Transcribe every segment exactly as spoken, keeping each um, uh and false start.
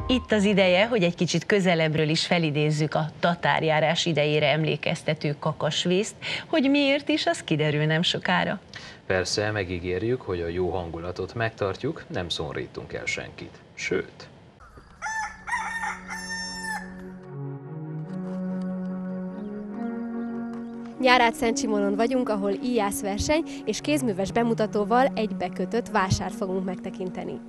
Itt az ideje, hogy egy kicsit közelebbről is felidézzük a tatárjárás idejére emlékeztető kakasvészt, hogy miért is, az kiderül nem sokára. Persze, megígérjük, hogy a jó hangulatot megtartjuk, nem szorítunk el senkit. Sőt. Nyárádszentcsimonon vagyunk, ahol íjászverseny és kézműves bemutatóval egy bekötött vásárt fogunk megtekinteni.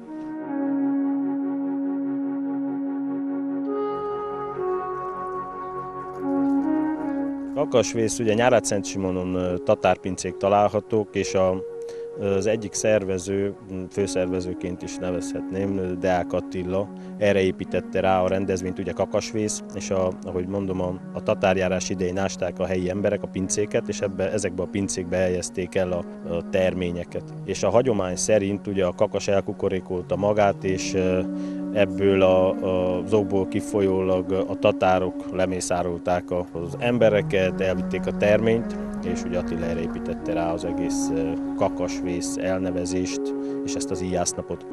Kakasvész, ugye Nyárádszentcsimonon tatárpincék találhatók, és a, az egyik szervező, főszervezőként is nevezhetném, Deák Attila, erre építette rá a rendezvényt, ugye Kakasvész, és a, ahogy mondom, a, a tatárjárás idején ásták a helyi emberek a pincéket, és ebbe, ezekbe a pincékbe helyezték el a, a terményeket. És a hagyomány szerint ugye a kakas elkukorékolta magát, és ebből a, a, azokból kifolyólag a tatárok lemészárolták az embereket, elvitték a terményt, és ugye Attila erre építette rá az egész kakasvész elnevezést, és ezt az íjásznapot.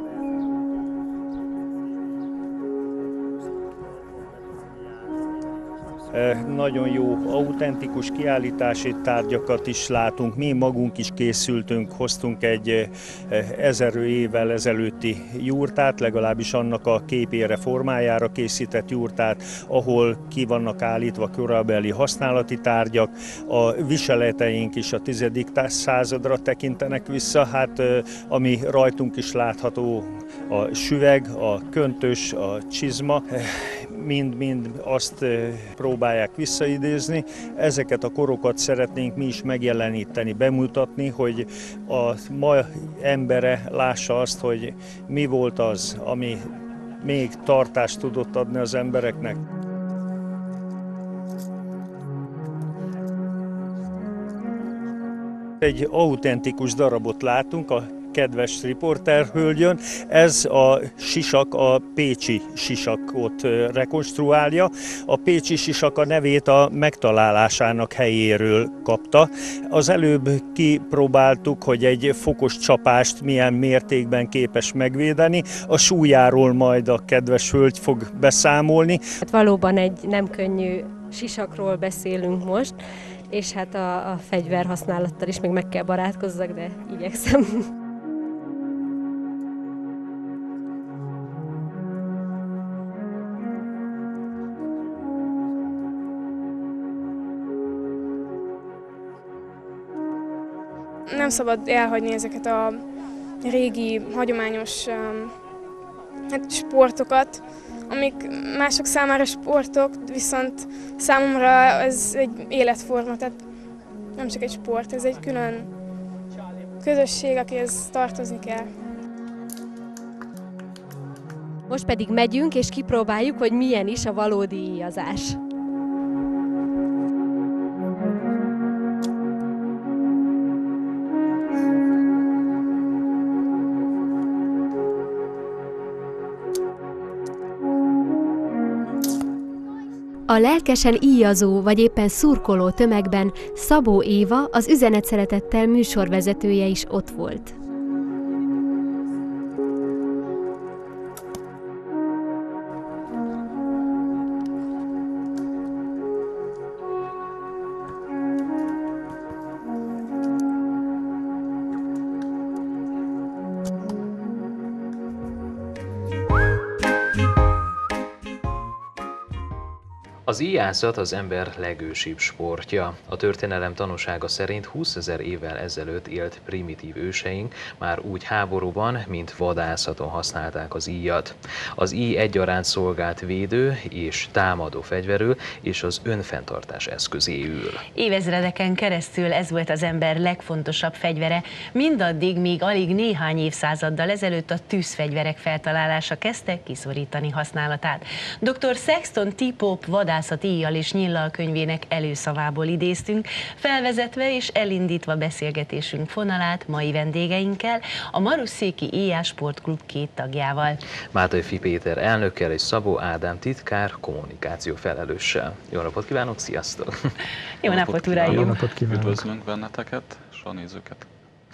Nagyon jó autentikus kiállítási tárgyakat is látunk, mi magunk is készültünk, hoztunk egy ezer évvel ezelőtti jurtát, legalábbis annak a képére, formájára készített jurtát, ahol ki vannak állítva korabeli használati tárgyak, a viseleteink is a tizedik századra tekintenek vissza, hát ami rajtunk is látható, a süveg, a köntös, a csizma, mind-mind azt próbálják visszaidézni. Ezeket a korokat szeretnénk mi is megjeleníteni, bemutatni, hogy a ma embere lássa azt, hogy mi volt az, ami még tartást tudott adni az embereknek. Egy autentikus darabot látunk, a kedves riporterhölgyön, ez a sisak a pécsi sisakot rekonstruálja. A pécsi sisak a nevét a megtalálásának helyéről kapta. Az előbb kipróbáltuk, hogy egy fokos csapást milyen mértékben képes megvédeni. A súlyáról majd a kedves hölgy fog beszámolni. Hát valóban egy nem könnyű sisakról beszélünk most, és hát a, a fegyverhasználattal is még meg kell barátkozzak, de igyekszem. Nem szabad elhagyni ezeket a régi, hagyományos hát, sportokat, amik mások számára sportok, viszont számomra ez egy életforma, tehát nem csak egy sport, ez egy külön közösség, akihez tartozni kell. Most pedig megyünk és kipróbáljuk, hogy milyen is a valódi íjazás. A lelkesen íjazó vagy éppen szurkoló tömegben Szabó Éva, az Üzenetszeretettel műsorvezetője is ott volt. Az íjászat az ember legősibb sportja. A történelem tanúsága szerint húszezer évvel ezelőtt élt primitív őseink már úgy háborúban, mint vadászaton használták az íjat. Az íj egyaránt szolgált védő és támadó fegyverül és az önfenntartás eszközéül. Évezredeken keresztül ez volt az ember legfontosabb fegyvere, mindaddig, míg alig néhány évszázaddal ezelőtt a tűzfegyverek feltalálása kezdte kiszorítani használatát. doktor Sexton T. Pope vadászati íjjal és nyillal könyvének előszavából idéztünk, felvezetve és elindítva beszélgetésünk fonalát mai vendégeinkkel, a Marosszéki Íjás Sportklub két tagjával. Máthelyfi Péter elnökkel és Szabó Ádám titkár kommunikáció felelőssel. Jó napot kívánok, sziasztok! Jó napot, uraim! Jó napot kívánok! Üdvözlünk benneteket és a nézőket!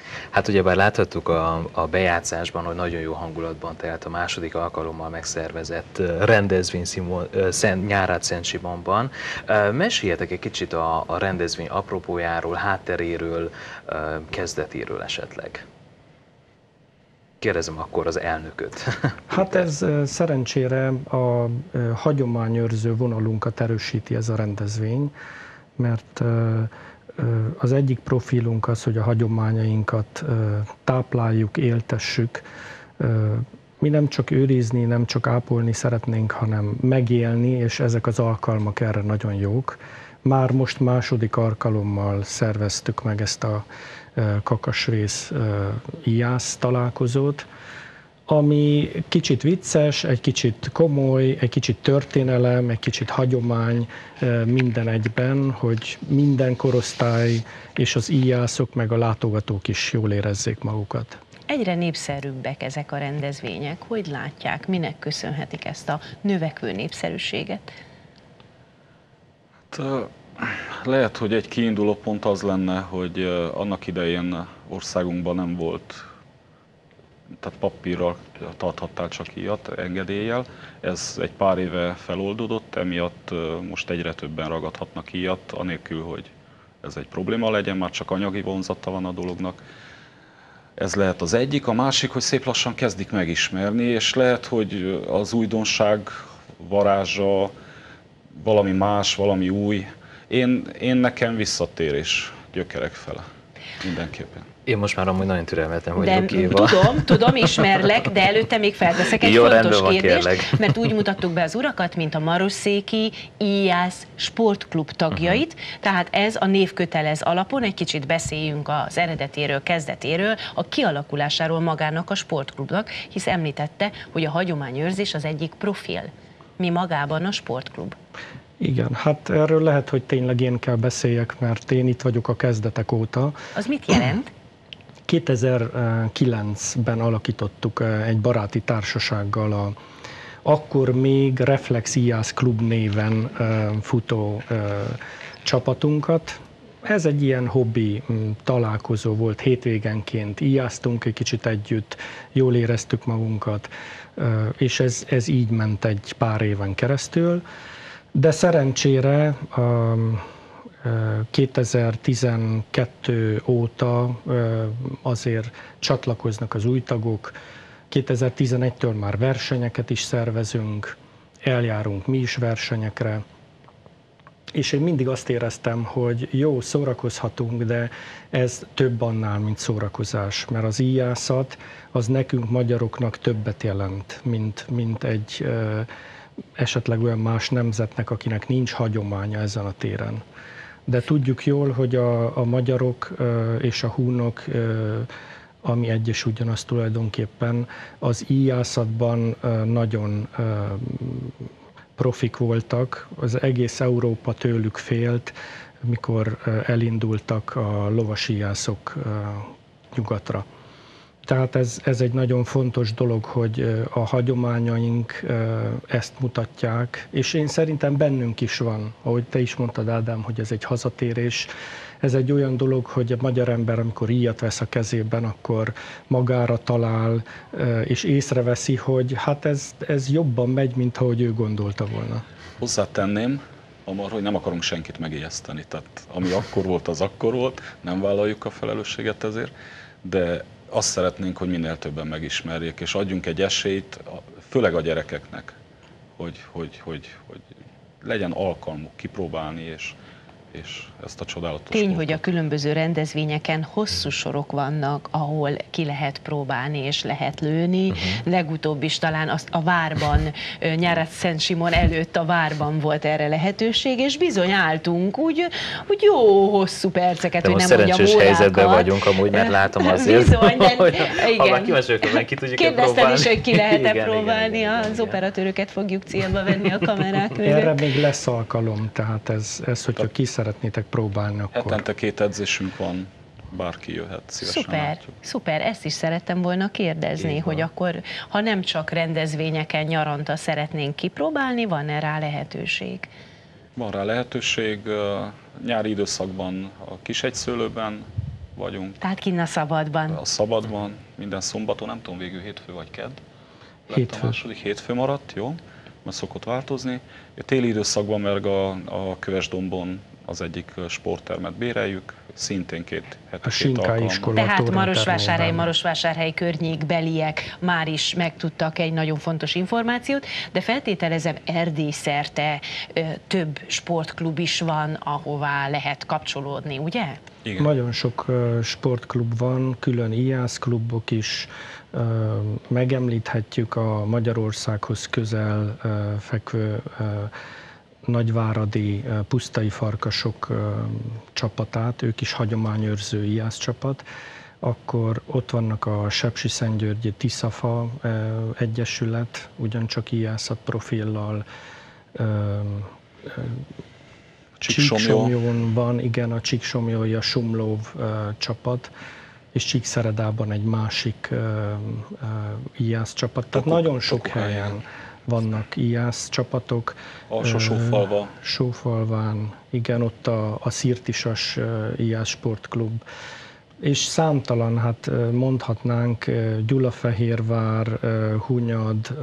Hát ugyebár láthattuk a, a bejátszásban, hogy nagyon jó hangulatban telt a második alkalommal megszervezett rendezvény Simon, Szent, nyárát Szent Simonban. Meséljetek egy kicsit a, a rendezvény apropójáról, hátteréről, kezdetéről esetleg. Kérdezem akkor az elnököt. Hát ez szerencsére a hagyományőrző vonalunkat erősíti ez a rendezvény, mert az egyik profilunk az, hogy a hagyományainkat tápláljuk, éltessük. Mi nem csak őrizni, nem csak ápolni szeretnénk, hanem megélni, és ezek az alkalmak erre nagyon jók. Már most második alkalommal szerveztük meg ezt a Kakasrész íjász találkozót, ami kicsit vicces, egy kicsit komoly, egy kicsit történelem, egy kicsit hagyomány minden egyben, hogy minden korosztály és az íjászok meg a látogatók is jól érezzék magukat. Egyre népszerűbbek ezek a rendezvények. Hogy látják, minek köszönhetik ezt a növekvő népszerűséget? Hát, lehet, hogy egy kiinduló pont az lenne, hogy annak idején országunkban nem volt, tehát papírral tarthattál csak íjat, engedéllyel. Ez egy pár éve feloldódott, emiatt most egyre többen ragadhatnak íjat, anélkül, hogy ez egy probléma legyen, már csak anyagi vonzata van a dolognak. Ez lehet az egyik, a másik, hogy szép lassan kezdik megismerni, és lehet, hogy az újdonság varázsa, valami más, valami új. Én, én nekem visszatérés gyökerek fele, mindenképpen. Én most már amúgy nagyon türelmetlen vagyok, vagyok, Éva. Tudom, tudom, ismerlek, de előtte még felteszek egy Jó, fontos van, kérdést, kérlek. Mert úgy mutattuk be az urakat, mint a Marosszéki íjász sportklub tagjait, uh-huh. Tehát ez a névkötelez alapon, egy kicsit beszéljünk az eredetéről, kezdetéről, a kialakulásáról magának a sportklubnak, hisz említette, hogy a hagyományőrzés az egyik profil. Mi magában a sportklub? Igen, hát erről lehet, hogy tényleg én kell beszéljek, mert én itt vagyok a kezdetek óta. Az mit jelent? kétezer-kilencben alakítottuk egy baráti társasággal a akkor még Reflex Íjász Klub néven futó csapatunkat. Ez egy ilyen hobbi találkozó volt, hétvégenként íjáztunk egy kicsit együtt, jól éreztük magunkat, és ez, ez így ment egy pár éven keresztül. De szerencsére kétezer-tizenkettő óta azért csatlakoznak az új tagok, kétezer-tizenegytől már versenyeket is szervezünk, eljárunk mi is versenyekre, és én mindig azt éreztem, hogy jó, szórakozhatunk, de ez több annál, mint szórakozás, mert az íjászat az nekünk magyaroknak többet jelent, mint, mint egy esetleg olyan más nemzetnek, akinek nincs hagyománya ezen a téren. De tudjuk jól, hogy a, a magyarok és a húnok, ami egy és ugyanaz tulajdonképpen, az íjászatban nagyon profik voltak, az egész Európa tőlük félt, mikor elindultak a lovasíjászok nyugatra. Tehát ez, ez egy nagyon fontos dolog, hogy a hagyományaink ezt mutatják, és én szerintem bennünk is van, ahogy te is mondtad, Ádám, hogy ez egy hazatérés. Ez egy olyan dolog, hogy a magyar ember, amikor íjat vesz a kezében, akkor magára talál, és észreveszi, hogy hát ez, ez jobban megy, mint ahogy ő gondolta volna. Hozzátenném, Amar, hogy nem akarunk senkit megijeszteni, tehát ami akkor volt, az akkor volt, nem vállaljuk a felelősséget ezért, de azt szeretnénk, hogy minél többen megismerjék, és adjunk egy esélyt, főleg a gyerekeknek, hogy, hogy, hogy, hogy legyen alkalmuk kipróbálni, és, és ezt a csodálatos Tény, sportot. hogy a különböző rendezvényeken hosszú sorok vannak, ahol ki lehet próbálni és lehet lőni. Uh-huh. Legutóbb is talán azt a Várban, nyárat Szent Simon előtt a Várban volt erre lehetőség, és bizony álltunk úgy, úgy jó hosszú perceket, de hogy most nem mondjam órákat. szerencsés helyzetben vagyunk, amúgy, mert látom azért, bizony, de, hogy igen. ha kíváncsiak, hogy ki tudjuk Kérdeztem is, hogy ki lehet-e igen, próbálni, igen, igen, az igen. operatőröket fogjuk célba venni a kamerák mögött. Erre még lesz alkalom, tehát ez, ez hogyha ki szeretnétek próbálni, akkor... Hetente két edzésünk van, bárki jöhet, szívesen Szuper, látjuk. szuper, ezt is szerettem volna kérdezni, hogy akkor, ha nem csak rendezvényeken nyaranta szeretnénk kipróbálni, van-e rá lehetőség? Van rá lehetőség, nyári időszakban a Kisegyszőlőben, vagyunk. Tehát kinn a szabadban. A szabadban, minden szombaton, nem tudom, végül hétfő vagy kedd. Hétfő. A második hétfő maradt, jó, mert szokott változni. A téli időszakban meg a, a Kövesdombon az egyik sporttermet béreljük, szintén két heti A Sinkai iskola. Tehát Marosvásárhely, Marosvásárhely környékbeliek már is megtudtak egy nagyon fontos információt, de feltételezem Erdély szerte ö, több sportklub is van, ahová lehet kapcsolódni, ugye? Igen. Nagyon sok uh, sportklub van, külön ijász klubok is, uh, megemlíthetjük a Magyarországhoz közel uh, fekvő uh, nagyváradi pusztai farkasok csapatát, ők is hagyományőrző ijász csapat, akkor ott vannak a Sepsiszentgyörgyi Tiszafa Egyesület, ugyancsak ijászat profillal, Csíksomlyónban, igen, a Csíksomlyói, a Sumlóv csapat, és Csíkszeredában egy másik ijász csapat, tehát nagyon sok helyen vannak ijász csapatok. Alsó Sófalva. Sófalván, igen, ott a, a Szirtisas ijász sportklub. És számtalan, hát mondhatnánk, Gyulafehérvár, Hunyad.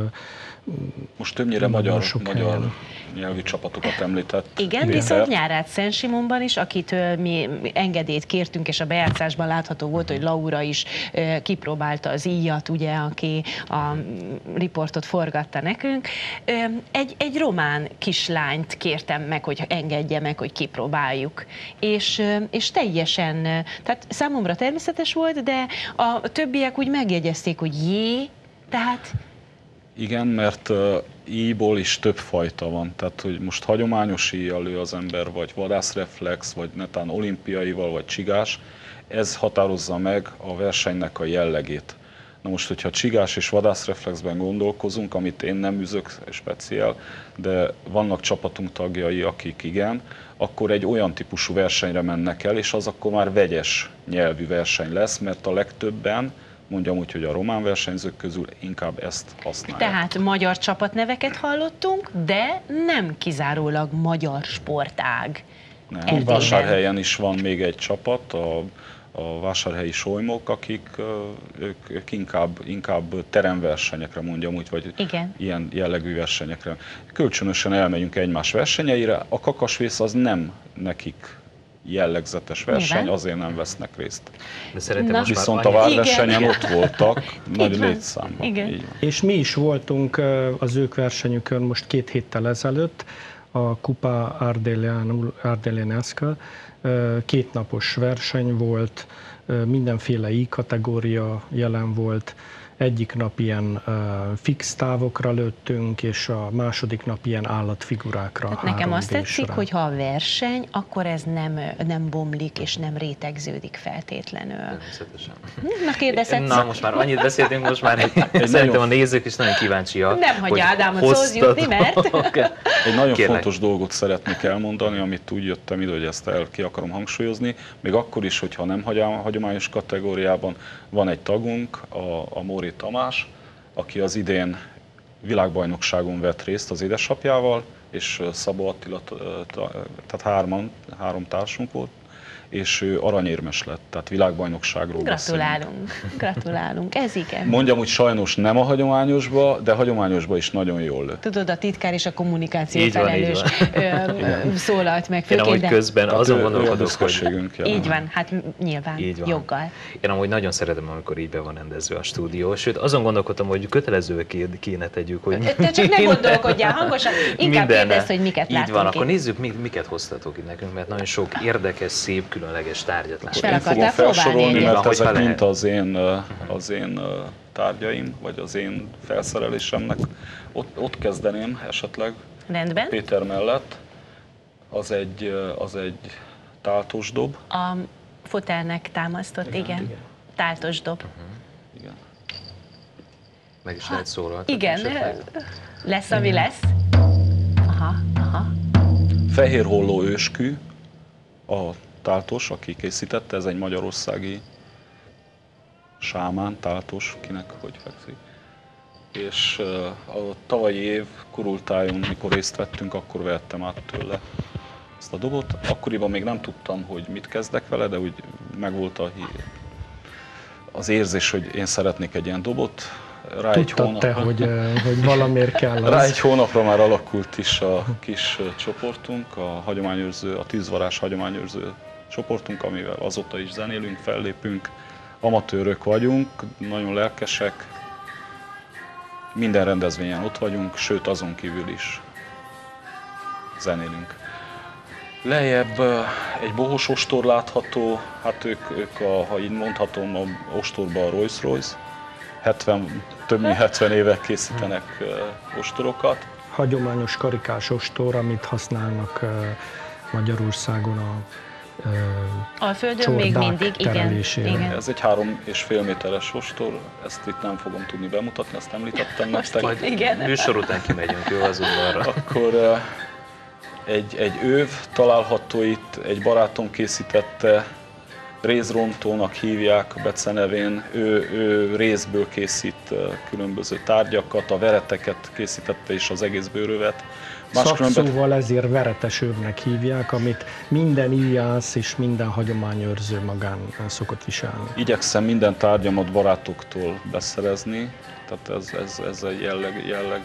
Most többnyire magyar, magyar nyelvű csapatokat említett. Igen, igen. Viszont Nyárát Szent Simonban is, akitől mi engedélyt kértünk, és a bejátszásban látható volt, hogy Laura is kipróbálta az íjat, ugye, aki a riportot forgatta nekünk. Egy, egy román kislányt kértem meg, hogy engedje meg, hogy kipróbáljuk. És, és teljesen, tehát számomra természetes volt, de a többiek úgy megjegyezték, hogy jé, tehát... Igen, mert uh, íjból is több fajta van. Tehát, hogy most hagyományos íjjal lő az ember, vagy vadászreflex, vagy netán olimpiaival, vagy csigás, ez határozza meg a versenynek a jellegét. Na most, hogyha csigás és vadászreflexben gondolkozunk, amit én nem üzök speciál, de vannak csapatunk tagjai, akik igen, akkor egy olyan típusú versenyre mennek el, és az akkor már vegyes nyelvű verseny lesz, mert a legtöbben, mondjam úgy, hogy a román versenyzők közül inkább ezt használják. Tehát magyar csapatneveket hallottunk, de nem kizárólag magyar sportág. Nem, Vásárhelyen is van még egy csapat, a, a vásárhelyi solymok, akik ők, ők inkább, inkább teremversenyekre, mondjam úgy, vagy igen, ilyen jellegű versenyekre. Kölcsönösen elmegyünk egymás versenyeire, a kakasvész az nem nekik jellegzetes verseny, nyilván, azért nem vesznek részt. De szerintem most viszont a várversenyen ott voltak, nagy létszámban. Igen. És mi is voltunk az ők versenyükön most két héttel ezelőtt, a Kupa Ardeleanska, kétnapos verseny volt, mindenféle i-kategória jelen volt, egyik nap ilyen uh, fix távokra lőttünk, és a második nap ilyen állatfigurákra. Hát nekem azt tetszik, hogy ha a verseny, akkor ez nem, nem bomlik és nem rétegződik feltétlenül. Természetesen. Na, kérdezhetsz? Na, most már annyit beszéltünk, most már egy, egy szerintem nagyon... a nézők is nagyon kíváncsiak. Nem hagyja Ádámot szóhoz jutni, mert... Okay. Egy nagyon Kérlek. fontos dolgot szeretnék elmondani, amit úgy jöttem ide, hogy ezt el ki akarom hangsúlyozni. Még akkor is, hogyha nem hagyományos kategóriában van egy tagunk, a, a Móri Tamás, aki az idén világbajnokságon vett részt az édesapjával, és Szabó Attila, tehát hárman, három társunk volt, és ő aranyérmes lett, tehát világbajnokságról Gratulálunk, beszélünk. Gratulálunk, ez igen. Mondjam, hogy sajnos nem a hagyományosba, de hagyományosba is nagyon jól lőtt. Tudod, a titkár és a kommunikáció így felelős van, szólalt meg főként. Én amúgy közben azon gondolkodok, hogy... Így van, hát nyilván, így van. Joggal. Én amúgy nagyon szeretem, amikor így be van rendezve a stúdió, sőt azon gondolkodtam, hogy kötelező kéne tegyük, hogy... Te csak ne gondolkodjál hangosan, inkább kérdezd, hogy miket látunk. Így van, akkor nézzük, miket hoztatok itt nekünk, mert nagyon sok érdekes, szép, különleges tárgyat látok. Fel én fogom felsorolni, mert van, ezek mind az én, az én tárgyaim, vagy az én felszerelésemnek. Ott, ott kezdeném esetleg. Rendben. Péter mellett. Az egy, az egy táltos dob. A fotelnek támasztott, igen. igen. igen. Táltos dob. Uh-huh. Igen. Meg is lehet szólaltatni. Igen, lesz, ami lesz. Aha, aha. Fehér holló őskű, a táltos, aki készítette, ez egy magyarországi sámán, táltos, kinek hogy fekszik. És a tavalyi év kurultájon, mikor részt vettünk, akkor vettem át tőle ezt a dobot. Akkoriban még nem tudtam, hogy mit kezdek vele, de úgy megvolt a, az érzés, hogy én szeretnék egy ilyen dobot. Rá egy Tudtad hónapra, te, hogy, hogy valamiért kell az. Rá egy hónapra már alakult is a kis csoportunk, a hagyományőrző, a Tűzvarázs hagyományőrző csoportunk, amivel azóta is zenélünk, fellépünk, amatőrök vagyunk, nagyon lelkesek, minden rendezvényen ott vagyunk, sőt azon kívül is zenélünk. Lejjebb egy bohós ostor látható, hát ők, ők a, ha így mondhatom, a ostorban a Rolls-Royce, hetven, több mint hetven éve készítenek ostorokat. Hagyományos karikás ostor, amit használnak Magyarországon a Alföldön még mindig, igen, igen. Ez egy három és fél méteres ostor, ezt itt nem fogom tudni bemutatni, azt említettem nektek. Majd igen. Műsor után kimegyünk, jó, az udvarra. Akkor egy, egy őv található itt, egy barátom készítette, rézrontónak hívják a becenevén, ő, ő rézből készít különböző tárgyakat, a vereteket készítette és az egész bőrövet. Szakszóval ezért veretes övnek hívják, amit minden íjász és minden hagyományőrző magán szokott viselni. Igyekszem minden tárgyamat barátoktól beszerezni, tehát ez, ez, ez egy jelleg, jelleg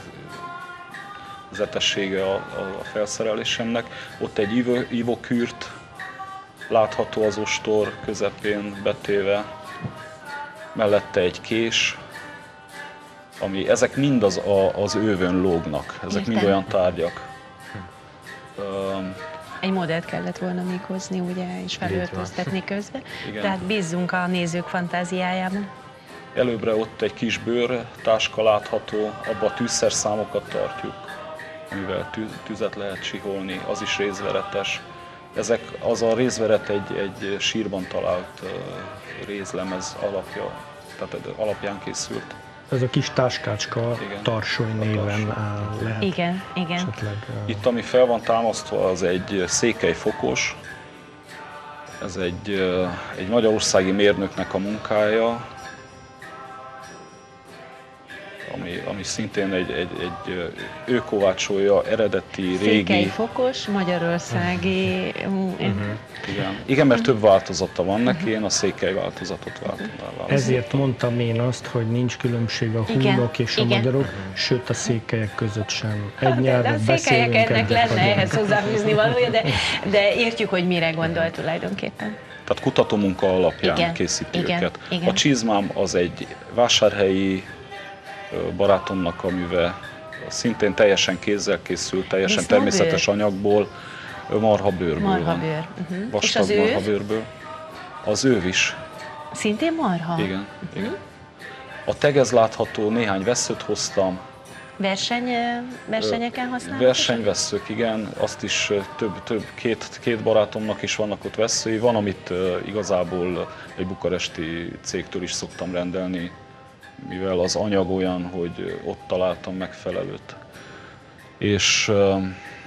zetessége a, a felszerelésemnek. Ott egy ivó, ivókürt látható az ostor közepén betéve, mellette egy kés, ami, ezek mind az, a, az ővön lógnak, ezek Értem. mind olyan tárgyak. Um, Egy modellt kellett volna még hozni, ugye, és felöltöztetni közben, Igen. tehát bízzunk a nézők fantáziájában. Előbbre ott egy kis bőr táska látható, abba a tűzszerszámokat tartjuk, amivel tűz, tüzet lehet csiholni, az is rézveretes. Ezek, az a rézveret egy, egy sírban talált uh, rézlemez alapja, tehát alapján készült. Ez a kis táskácska Igen. tarsoly néven áll, lehet. Igen, igen. Esetleg, uh... Itt, ami fel van támasztva, az egy székelyfokos. Ez egy, uh, egy magyarországi mérnöknek a munkája, ami, ami szintén egy, egy, egy ő kovácsolja eredeti, régi... Székelyfokos, magyarországi... Uh-huh. Igen. Igen, mert több változata van neki, én a székely változatot változom. Ezért mondtam én azt, hogy nincs különbség a húnok és a igen. magyarok, sőt a székelyek között sem. Egy Hát, nyelvet de a székelyeknek beszélünk, lenne ehhez hozzáfűzni valója, de, de értjük, hogy mire gondol tulajdonképpen. Tehát kutatómunka alapján igen. készíti igen. őket. Igen. A csizmám az egy vásárhelyi barátomnak a műve, szintén teljesen kézzel készült, teljesen Disznóbőr? természetes anyagból, marhabőrből Marhabőr. van. Uh-huh. Vastag És az őv? marhabőrből. Az őv is. Szintén marha? Igen. Uh-huh. igen. A tegez látható, néhány vesszőt hoztam. Verseny, versenyeken használható? Versenyvesszők, igen, azt is több, több két, két barátomnak is vannak ott vesszői. Van, amit uh, igazából egy bukaresti cégtől is szoktam rendelni, mivel az anyag olyan, hogy ott találtam megfelelőt. És uh,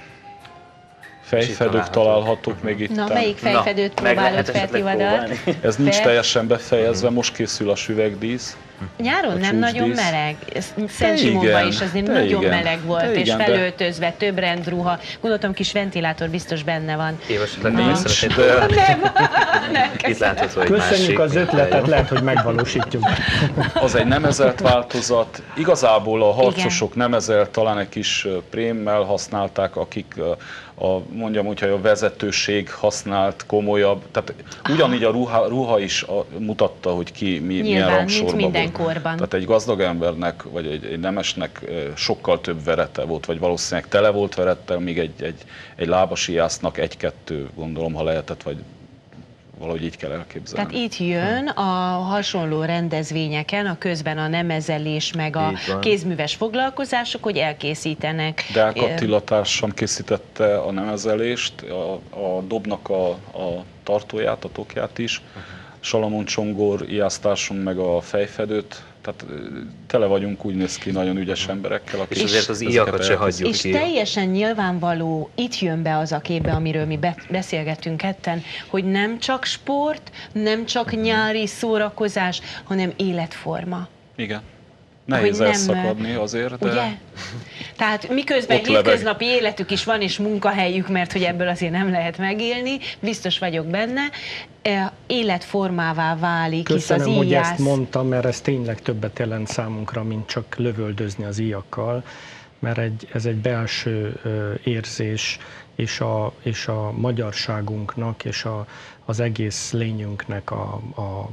fejfedők találhatók még itt. Na, melyik fejfedőt Na, próbálod feltivadalt? Ez nincs Fel... teljesen befejezve, most készül a süvegdísz. Nyáron a nem nagyon csúcsdísz. meleg. Szent Simonban is azért nagyon igen, meleg volt, és igen, felöltözve, több rendruha. Gondoltam, kis ventilátor biztos benne van. Évasetleg Nincs. nem szeretnéd. Nem, nem. Itt látható egy Köszönjük másik az ötletet, mintája. lehet, hogy megvalósítjuk. Az egy nemezelt változat. Igazából a harcosok Igen. nemezelt, talán egy kis prémmel használták, akik a, mondjam úgy, hogy a vezetőség használt komolyabb. Tehát ugyanígy a ruha, ruha is a, mutatta, hogy ki mi, milyen rangsorban mint minden volt. korban. Tehát egy gazdag embernek, vagy egy, egy nemesnek sokkal több verete volt, vagy valószínűleg tele volt verettel, míg egy, egy, egy lábasiásznak egy-kettő, gondolom, ha lehetett, vagy valahogy így kell elképzelni. Tehát itt jön a hasonló rendezvényeken, a közben a nemezelés, meg a Így van. kézműves foglalkozások, hogy elkészítenek. Deák Attila társam készítette a nemezelést, a, a dobnak a, a tartóját, a tokját is, Salamon Csongor ijásztársunk meg a fejfedőt, tehát tele vagyunk, úgy néz ki, nagyon ügyes emberekkel. És azért az íjakat se hagyjuk És ki. teljesen nyilvánvaló, itt jön be az a képbe, amiről mi be, beszélgettünk ketten, hogy nem csak sport, nem csak nyári szórakozás, hanem életforma. Igen. Nehéz hogy elszakadni azért, de... Ugye? Tehát miközben Ott lebeg. hétköznapi életük is van, és munkahelyük, mert hogy ebből azért nem lehet megélni, biztos vagyok benne, életformává válik, Köszönöm, hisz az hogy íjász... ezt mondtam, mert ez tényleg többet jelent számunkra, mint csak lövöldözni az íjakkal, mert egy, ez egy belső érzés, és a, és a magyarságunknak, és a, az egész lényünknek a, a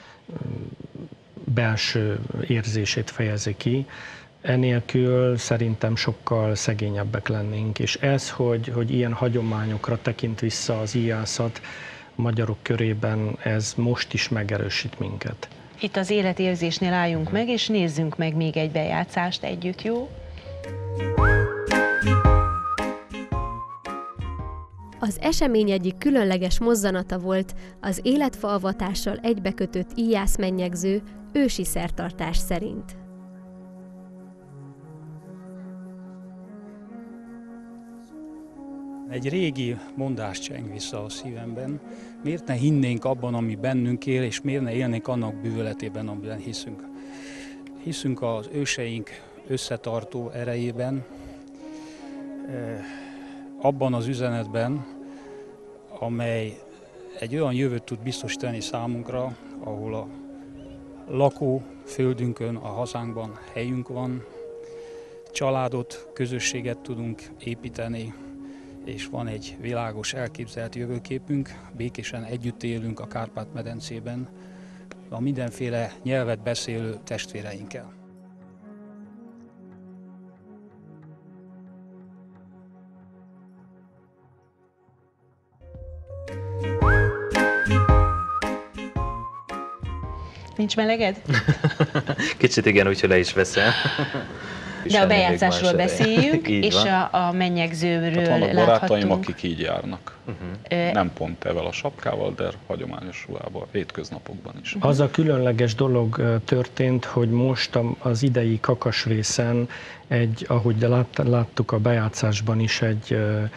belső érzését fejezi ki. Enélkül szerintem sokkal szegényebbek lennénk, és ez, hogy, hogy ilyen hagyományokra tekint vissza az íjászat a magyarok körében, ez most is megerősít minket. Itt az életérzésnél álljunk meg, és nézzünk meg még egy bejátszást együtt, jó? Az esemény egyik különleges mozzanata volt az életfaavatással egybekötött íjászmennyegző ősi szertartás szerint. Egy régi mondás cseng vissza a szívemben. Miért ne hinnénk abban, ami bennünk él, és miért ne élnénk annak bűvöletében, amiben hiszünk. Hiszünk az őseink összetartó erejében, abban az üzenetben, amely egy olyan jövőt tud biztosítani számunkra, ahol a lakó földünkön, a hazánkban helyünk van, családot, közösséget tudunk építeni, és van egy világos elképzelt jövőképünk, békésen együtt élünk a Kárpát-medencében a mindenféle nyelvet beszélő testvéreinkkel. Nincs meleged? Kicsit igen, úgyhogy le is veszem. De a bejátszásról beszéljünk, és van. a, a mennyegzőről hát vannak barátaim, láthattunk. akik így járnak. Uh-huh. Nem pont ezzel a sapkával, de hagyományos ruhában, hétköznapokban is. Az a különleges dolog történt, hogy most az idei kakasrészen, egy, ahogy láttuk a bejátszásban is, egy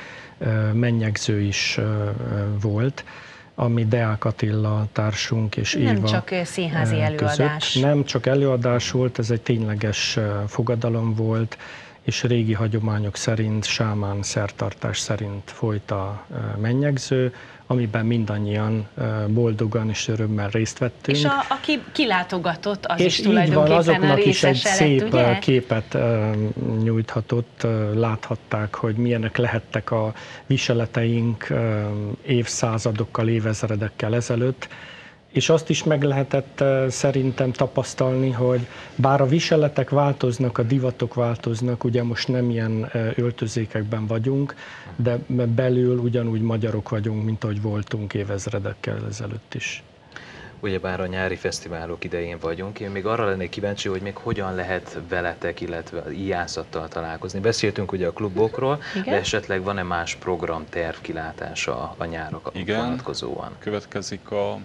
mennyegző is volt, ami Deák Attila társunk és Nem Éva csak színházi előadás. között. Nem csak előadás volt, ez egy tényleges fogadalom volt, és régi hagyományok szerint, sámán szertartás szerint folyt a mennyegző, amiben mindannyian boldogan és örömmel részt vettünk. És a, aki kilátogatott, az és is tulajdonképpen van, azoknak a is egy szép lett, ugye? képet nyújthatott, láthatták, hogy milyenek lehettek a viseleteink évszázadokkal, évezredekkel ezelőtt, és azt is meg lehetett szerintem tapasztalni, hogy bár a viseletek változnak, a divatok változnak, ugye most nem ilyen öltözékekben vagyunk, de belül ugyanúgy magyarok vagyunk, mint ahogy voltunk évezredekkel ezelőtt is. Ugyebár a nyári fesztiválok idején vagyunk, én még arra lennék kíváncsi, hogy még hogyan lehet veletek, illetve az íjászattal találkozni. Beszéltünk ugye a klubokról, igen? De esetleg van-e más program, terv kilátása a nyárok vonatkozóan? Következik a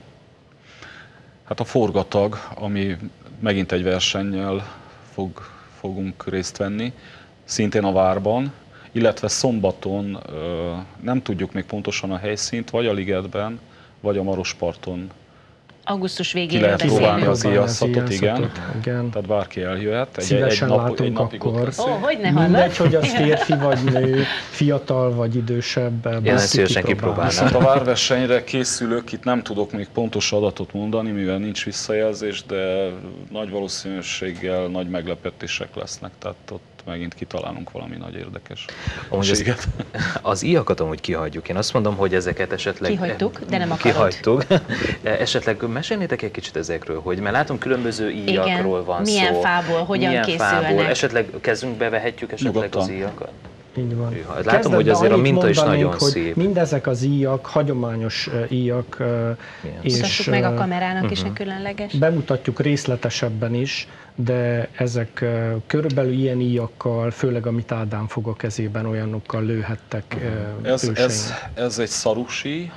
Hát a forgatag, ami megint egy versennyel fog, fogunk részt venni, szintén a Várban, illetve szombaton nem tudjuk még pontosan a helyszínt, vagy a Ligetben, vagy a Marosparton. Augusztus végén ki lehet próbálni az íjászatot, igen. igen. Tehát bárki eljöhet. Egy, Szívesen egy nap, látunk egy napig akkor. Ó, hogy ne mindegy, hogy az férfi vagy nő, fiatal vagy idősebb. Én ezt szívesen kipróbálnám. Viszont a várversenyre készülök, itt nem tudok még pontos adatot mondani, mivel nincs visszajelzés, de nagy valószínűséggel nagy meglepetések lesznek, tehát ott megint kitalálunk valami nagy érdekes. Az, az íjakat amúgy kihagyjuk. Én azt mondom, hogy ezeket esetleg... Kihagytuk, de nem akarod. Kihagytuk. Esetleg mesélnétek egy kicsit ezekről, hogy mert látom különböző íjakról igen. van milyen szó. Fából, hogyan milyen készülnek. Fából. Esetleg kezünkbe vehetjük esetleg Nyugodtan. az íjakat? Így van. Hűha. Látom, Kezdetben hogy azért a minta is nagyon hogy szép. Mindezek az íjak, hagyományos íjak. Mutassuk meg a kamerának uh-huh. is a különleges. Bemutatjuk részletesebben is, de ezek körülbelül ilyen íjakkal, főleg amit Ádám fog a kezében, olyanokkal lőhettek uh-huh. ez, ez, ez egy szarusi,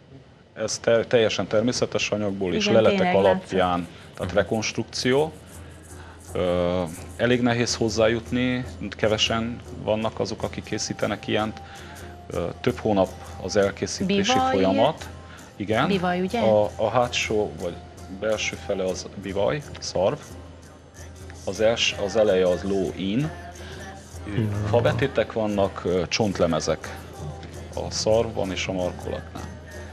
ez te, teljesen természetes anyagból és leletek alapján, látszott. Tehát rekonstrukció. Ö, elég nehéz hozzájutni, kevesen vannak azok, akik készítenek ilyent. Ö, több hónap az elkészítési bivaj. folyamat. Igen. Bivaj, ugye? A, a hátsó vagy belső fele az bivaj, szarv. az, els, az eleje az low in, fabetétek vannak, csontlemezek a szarvban és a markolatnál.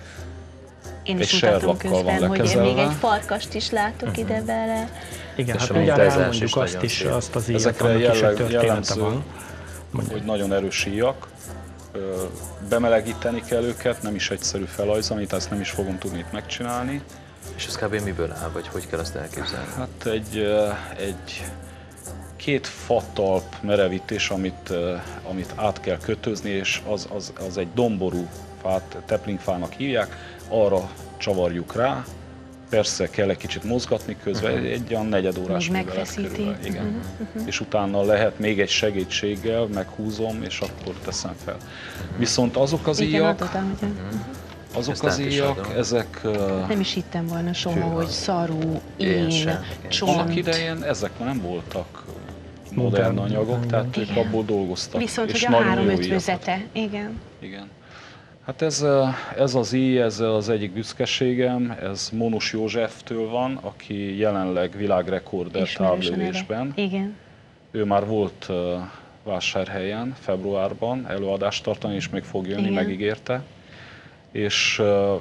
Én is mutatom közben, hogy még egy farkast is látok uh-huh. ide bele. Igen, és hát ugye elmondjuk azt is, azt az íjat, annak is egy története van. Hogy nagyon erős íjak, bemelegíteni kell őket, nem is egyszerű felajzolni, tehát ezt nem is fogom tudni itt megcsinálni. És ez kb. Miből áll, vagy hogy kell azt elképzelni? Hát egy, egy két fatalp merevítés, amit, amit át kell kötözni, és az, az, az egy domború fát, teplingfának hívják, arra csavarjuk rá. Persze kell egy kicsit mozgatni közben, uh-huh. egy olyan negyed órás művelet körülbelül. Igen. Uh-huh. És utána lehet még egy segítséggel, meghúzom, és akkor teszem fel. Uh-huh. Viszont azok az íjak, uh-huh. azok az íjak, ezek... Nem is hittem volna soha, hogy szarú, én, csont. Annak idején ezek nem voltak modern anyagok, tehát ők abból dolgoztak. Viszont, hogy a három ötvözete, igen. Igen. Hát ez, ez az íj, ez az egyik büszkeségem, ez Monus Józseftől van, aki jelenleg világrekorder távlövésben. Igen. Ő már volt uh, Vásárhelyen februárban előadást tartani, és még fog jönni, igen. megígérte. És uh,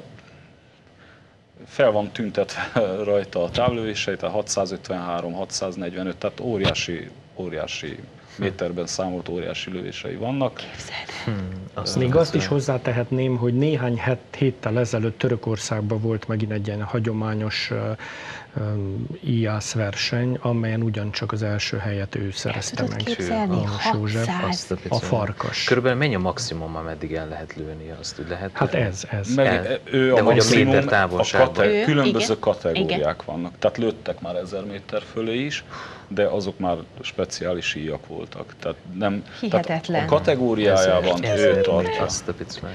fel van tüntetve rajta a távlövése, tehát hatszázötvenhárom hatszáznegyvenöt, tehát óriási, óriási méterben számolt óriási lövései vannak. Hmm, azt Még azt is hozzátehetném, hogy néhány héttel ezelőtt Törökországban volt megint egy ilyen hagyományos uh, um, íjász verseny, amelyen ugyancsak az első helyet ő szerezte meg. József, a farkas. Körülbelül mennyi a maximum, ameddig el lehet lőni? Azt úgy lehet? Hát ez, ez. Meg, el, ő De a hogy a méter a távolságban. kate- különböző igen. kategóriák igen. vannak. Tehát lőttek már ezer méter fölé is, de azok már speciális íjak voltak. Tehát nem, hihetetlen. Tehát a kategóriájában ő tartja. Azt a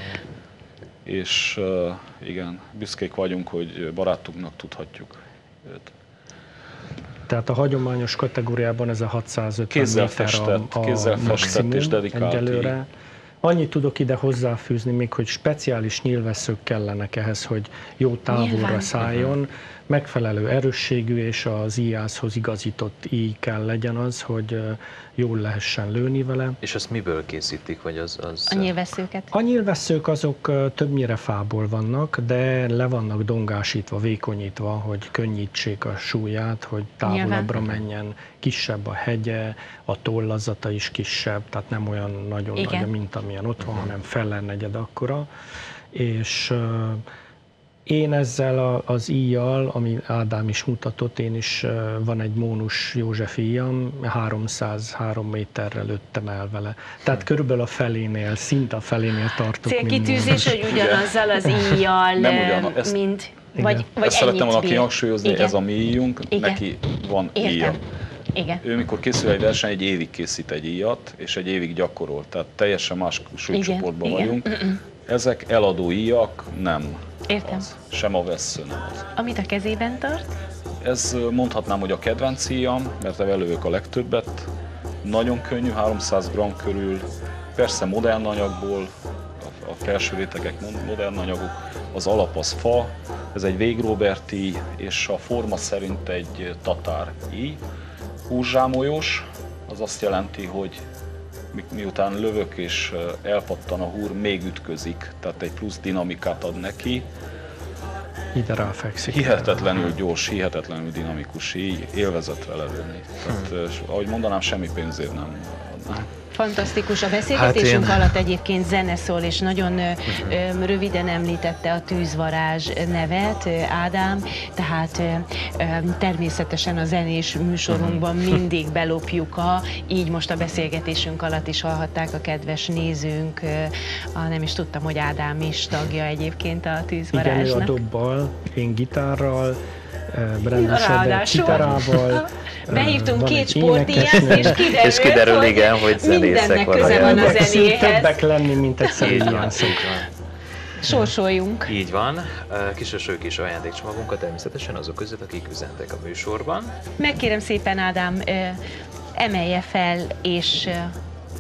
És uh, igen, büszkék vagyunk, hogy barátunknak tudhatjuk őt. Tehát a hagyományos kategóriában ez a hatszázötven kézzel méter festett, a, a kézzel festett és dedikált egyelőre. Annyit tudok ide hozzáfűzni még, hogy speciális nyílvesszők kellenek ehhez, hogy jó távolra Nyilván. szálljon, megfelelő erősségű és az íjászhoz igazított íj kell legyen az, hogy jól lehessen lőni vele. És azt miből készítik, vagy az... az... A nyílvesszőket? A nyílvesszők azok többnyire fából vannak, de le vannak dongásítva, vékonyítva, hogy könnyítsék a súlyát, hogy távolabbra menjen, kisebb a hegye, a tollazata is kisebb, tehát nem olyan nagyon Igen. nagy, mint amilyen ott van, hanem fellennegyed akkora. És én ezzel a, az íjjal, ami Ádám is mutatott, én is van egy Mónus József íjam, háromszázhárom méterrel lőttem el vele. Tehát körülbelül a felénél, szinte a felénél tartok. Célkitűzés, hogy ugyanazzal az íjjal, ugyan, mint... Vagy, vagy ezt szerettem volna kihangsúlyozni, hogy ez a mi íjunk, Igen. neki van Értem. íja. Igen. Ő mikor készül egy verseny, egy évig készít egy íjat, és egy évig gyakorol, tehát teljesen más súlycsoportban Igen. vagyunk. Igen. Ezek eladó íjak, nem. Értem. Az. Sem a vessző nem az. Amit a kezében tart? Ez mondhatnám, hogy a kedvenc íjam, mert elővök a legtöbbet. Nagyon könnyű, háromszáz gramm körül, persze modern anyagból, a felső rétegek modern anyagok, az alap az fa, ez egy Végrobert íj, és a forma szerint egy tatár íj. Húszsámolyos, az azt jelenti, hogy mi, miután lövök és elpattan a húr, még ütközik, tehát egy plusz dinamikát ad neki. Ide ráfekszik. Hihetetlenül gyors, hihetetlenül dinamikus íj, élvezet vele lőni. Tehát, ahogy mondanám, semmi pénzért nem adnám. Fantasztikus. A beszélgetésünk hát én... alatt egyébként zene szól, és nagyon uh-huh. röviden említette a Tűzvarázs nevet, Ádám, tehát természetesen a zenés műsorunkban uh-huh. mindig belopjuk a, így most a beszélgetésünk alatt is hallhatták a kedves nézőnk, a, nem is tudtam, hogy Ádám is tagja egyébként a Tűzvarázsnak. Igen, ő a dobbal, én gitárral, Brennesedett gitarával. Behívtunk két sportdíjast, és kiderült, és kiderül igen, hogy mindennek köze van a zenéhez. Többek lenni, mint egyszerű jászok. Sorsoljunk. Így van. Kisösők is ajándékcsomagunkat természetesen azok között, akik üzentek a műsorban. Megkérem szépen, Ádám, emelje fel, és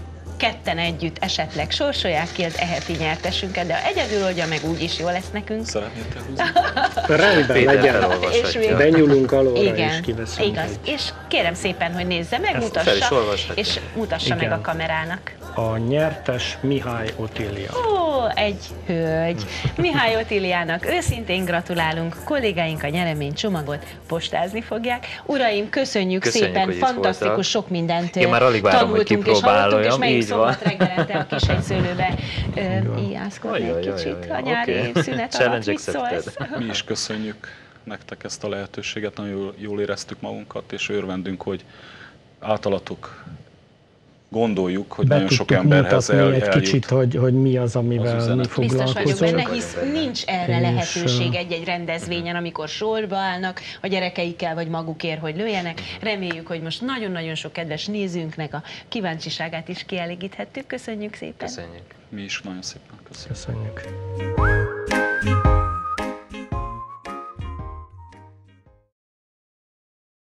ketten együtt esetleg sorsolják ki az ehefi nyertesünket, de ha egyedül oldja meg, úgyis jó lesz nekünk. Szeretnél te húzni? Rendben legyen, És még- benyúlunk alóra Igen, és kiveszünk. igaz. egy- És kérem szépen, hogy nézze meg, Ezt fel is mutassa, olvashatja. és mutassa meg Igen. a kamerának. A nyertes Mihály Otília. Ó, egy hölgy. Mihály Otíliának őszintén gratulálunk, kollégáink a nyereménycsomagot postázni fogják. Uraim, köszönjük, Köszönjük, szépen, hogy itt fantasztikus, voltak. sok mindent Én már alig várom, hogy tanultunk és hallottunk, és kipróbáljam, melyik így van. szombat reggelente a Kishegyszőlőbe íjászkodni egy Ajaj, kicsit ajaj, a nyári oké. évszünet alatt. Challenge Mit szólsz? accepted. Mi is köszönjük nektek ezt a lehetőséget, nagyon jól, jól éreztük magunkat, és örvendünk, hogy általatok gondoljuk, hogy Be nagyon sok tudtuk emberhez mutatni el, egy eljut. kicsit, hogy, hogy mi az, amivel az mi üzenet. Biztos vagyok foglalkozunk. benne, hisz nincs erre És, lehetőség ö, egy-egy rendezvényen, amikor sorba állnak a gyerekeikkel, vagy magukért, hogy lőjenek. Reméljük, hogy most nagyon-nagyon sok kedves nézőnknek a kíváncsiságát is kielégíthettük. Köszönjük szépen! Köszönjük. Mi is nagyon szépen köszönjük. Köszönjük.